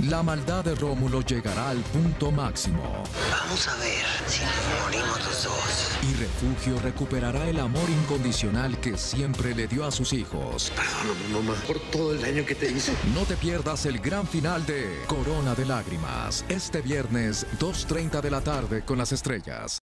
La maldad de Rómulo llegará al punto máximo. Vamos a ver si nos morimos los dos. Y Refugio recuperará el amor incondicional que siempre le dio a sus hijos. Perdóname, mamá, por todo el daño que te hice. No te pierdas el gran final de Corona de Lágrimas, este viernes, 2:30 de la tarde con las estrellas.